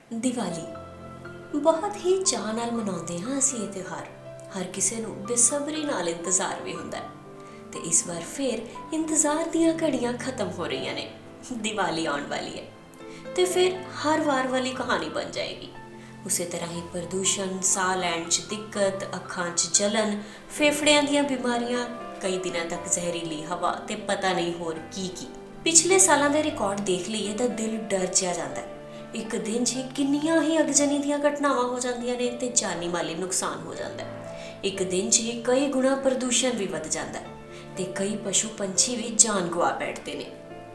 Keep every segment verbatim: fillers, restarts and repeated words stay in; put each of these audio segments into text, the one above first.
दिवाली बहुत ही चाह नाल मनाउंदे हां असीं ये त्योहार। हर किसी नूं बेसब्री नाल इंतज़ार भी हुंदा है ते इस बार फिर इंतज़ार दीयां घड़ियां खत्म हो रही ने। दिवाली आउण वाली है ते फिर हर वार वाली कहानी बन जाएगी। उस तरह ही प्रदूषण, साह लैण च दिक्कत, अखां च जलन, फेफड़ियां दीयां बीमारियां, कई दिनों तक जहरीली हवा ते पता नहीं होर की की। पिछले सालों के रिकॉर्ड देख लीए तो दिल डर जिहा जांदा है। एक दिन च किन्नियां ही अगजनी दीयां घटनावां हो जांदियां ने ते जानी माली नुकसान हो जाता है। एक दिन च ही कई गुणा प्रदूषण भी वध जाता है ते कई पशु पंछी भी जान गवा बैठते ने।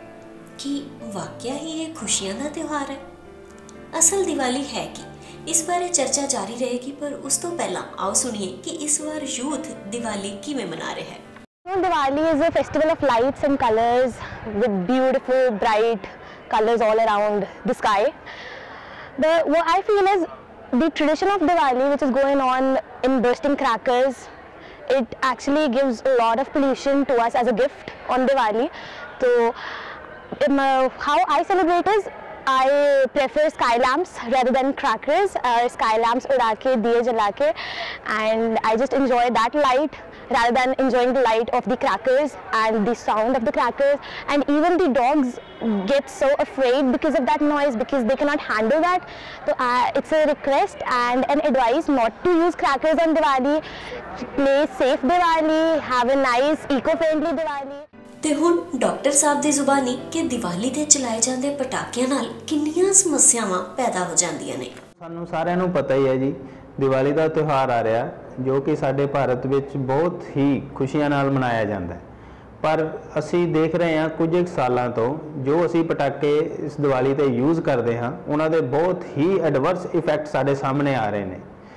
कि वाकया ही ये खुशियां दा त्योहार है? असल दिवाली है कि इस बारे चर्चा जारी रहेगी, पर उस तो पहला आओ सुनिए कि इस बार यूथ दिवाली किवें मना रहे हैं। Diwali is a festival of lights and colors with beautiful bright colors all around the sky. The what I feel is the tradition of Diwali, which is going on in bursting crackers, it actually gives a lot of pollution to us as a gift on Diwali. So um, uh, how I celebrate is I prefer sky lamps rather than crackers. Uh, sky lamps उड़ा के दिए जला के, and I just enjoy that light rather than enjoying the light of the crackers and the sound of the crackers. And even the dogs get so afraid because of that noise, because they cannot handle that. So uh, it's a request and an advice not to use crackers on Diwali. Play safe Diwali, have a nice eco-friendly Diwali. ਤੇ ਹੁਣ doctor ਸਾਹਿਬ ਦੀ ਜ਼ੁਬਾਨੀ ਕਿ ਦੀਵਾਲੀ ਤੇ ਚਲਾਏ ਜਾਂਦੇ ਪਟਾਕਿਆਂ ਨਾਲ ਕਿੰਨੀਆਂ ਸਮੱਸਿਆਵਾਂ ਪੈਦਾ ਹੋ ਜਾਂਦੀਆਂ ਨੇ। ਸਾਨੂੰ ਸਾਰਿਆਂ ਨੂੰ ਪਤਾ ਹੀ ਹੈ ਜੀ, ਦੀਵਾਲੀ ਦਾ ਤਿਉਹਾਰ ਆ ਰਿਹਾ ਜੋ ਕਿ ਸਾਡੇ ਭਾਰਤ ਵਿੱਚ ਬਹੁਤ ਹੀ ਖੁਸ਼ੀਆਂ ਨਾਲ ਮਨਾਇਆ ਜਾਂਦਾ ਹੈ। ਪਰ ਅਸੀਂ ਦੇਖ ਰਹੇ ਹਾਂ ਕੁਝ ਇੱਕ ਸਾਲਾਂ ਤੋਂ ਜੋ ਅਸੀਂ ਪਟਾਕੇ ਇਸ ਦੀਵਾਲੀ ਤੇ ਯੂਜ਼ ਕਰਦੇ ਹਾਂ ਉਹਨਾਂ ਦੇ ਬਹੁਤ ਹੀ ਐਡਵਰਸ ਇਫੈਕਟ ਸਾਡੇ ਸਾਹਮਣੇ ਆ ਰਹੇ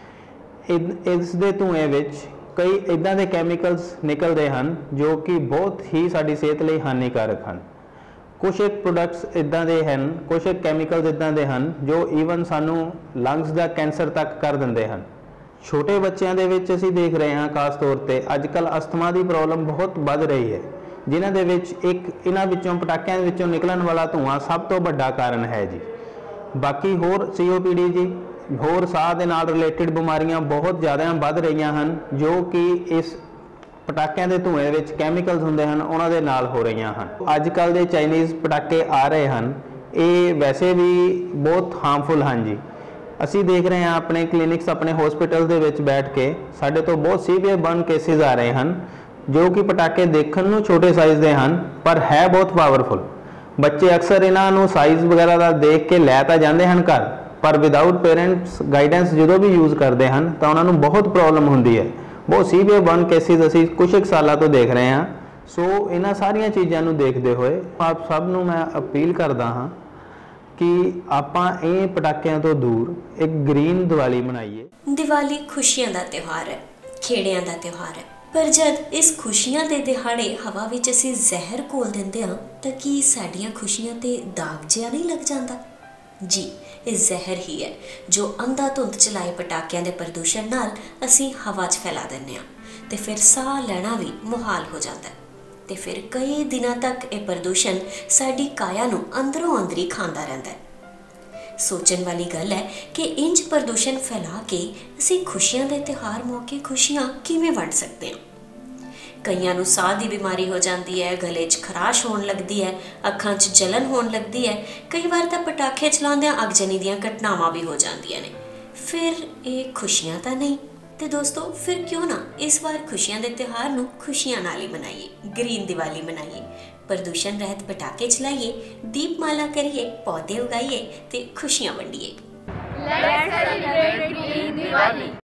ਨੇ। ਇਸ ਦੇ ਧੂਏ ਵਿੱਚ कई इदां दे कैमिकल्स निकलते हैं जो कि बहुत ही साडी सेहत लई हानिकारक हैं। कुछ एक प्रोडक्ट्स इदां दे हैं, कुछ एक कैमिकल्स इदां दे हैं जो ईवन सानू लंग्स का कैंसर तक कर दिंदे हैं। छोटे बच्चों दे विच असीं देख रहे हैं खास तौर पर अजकल अस्थमा की प्रॉब्लम बहुत बढ़ रही है, जिन्हां दे विच एक इन्हां विचों पटाकिਆਂ विचों निकलण वाला धुआं सब तो वड्डा कारण है जी। बाकी होर सी ओ पी डी जी होर साह दे नाल रिलेटेड बीमारियां बहुत ज़्यादा बढ़ रही हैं जो कि इस पटाकिਆਂ ਦੇ ਧੂਏ ਵਿੱਚ ਕੈਮੀਕਲਸ ਹੁੰਦੇ ਹਨ ਉਹਨਾਂ ਦੇ ਨਾਲ ਹੋ ਰਹੀਆਂ ਹਨ। ਅੱਜ ਕੱਲ੍ਹ ਦੇ ਚਾਈਨੀਜ਼ ਪਟਾਕੇ ਆ ਰਹੇ ਹਨ, ਇਹ ਵੈਸੇ ਵੀ ਬਹੁਤ ਹਾਰਮਫੁਲ ਹਨ ਜੀ। ਅਸੀਂ ਦੇਖ ਰਹੇ ਹਾਂ ਆਪਣੇ ਕਲੀਨਿਕਸ ਆਪਣੇ ਹਸਪੀਟਲ ਦੇ ਵਿੱਚ ਬੈਠ ਕੇ ਸਾਡੇ ਤੋਂ ਬਹੁਤ ਸੀਵੀਅਰ ਬਰਨ ਕੇਸਿਸ ਆ ਰਹੇ ਹਨ ਜੋ ਕਿ ਪਟਾਕੇ ਦੇਖਣ ਨੂੰ ਛੋਟੇ ਸਾਈਜ਼ ਦੇ ਹਨ ਪਰ ਹੈ ਬਹੁਤ ਪਾਵਰਫੁਲ। ਬੱਚੇ ਅਕਸਰ ਇਹਨਾਂ ਨੂੰ ਸਾਈਜ਼ ਵਗੈਰਾ ਦਾ ਦੇਖ ਕੇ ਲੈ ਤਾਂ ਜਾਂਦੇ ਹਨ ਘਰ, पर विदाउट पेरेंट्स गाइडेंस जो भी यूज़ करते हैं तो उन्होंने बहुत प्रॉब्लम होती है। बहुत सीवियर बर्न केसिस असी कुछ एक सालों तो देख रहे हैं। सो इन्ह सारिया चीज़ों देखते हुए आप सब नूं मैं अपील करता हाँ कि आपां ये पटाकियां तो दूर एक ग्रीन दिवाली मनाइए। दिवाली खुशियां दा त्योहार है, खेड़ियां दा त्योहार है, पर जद इस खुशियां दे दिहाड़े हवा विच असीं जहर घोल दिंदे हां तां की साडीआं खुशियां ते दाग जिहा नहीं लग जांदा? जी, ये जहर ही है जो अंधाधुंध चलाए पटाकियां दे प्रदूषण नाल असीं हवा च फैला दिंदे हां ते फिर साह लैना भी मुहाल हो जाता है ते फिर कई दिनों तक ये प्रदूषण साडी काया नूं अंदरों अंदरी खांदा रहिंदा है। सोचण वाली गल है कि इंज प्रदूषण फैला के असीं खुशियां दे त्योहार मौके खुशियां किवें वंड सकते हैं। कईयां नूं साह की बीमारी हो जाती है, गले च खराश होने लगती है, अखां च जलन होने लगती है, कई बार तो पटाखे चलाउंदियां अगजनी दीयां घटनावां भी हो जांदियां ने। फिर ये खुशियां तो नहीं तो दोस्तों फिर क्यों ना इस बार खुशियां दे त्योहार नूं खुशियां नाल ही मनाइए, ग्रीन दिवाली मनाइए, प्रदूषण रहित पटाखे चलाइए, दीपमाला करिए, पौधे उगाइए ते खुशियां वंडिए। Let's celebrate green Diwali.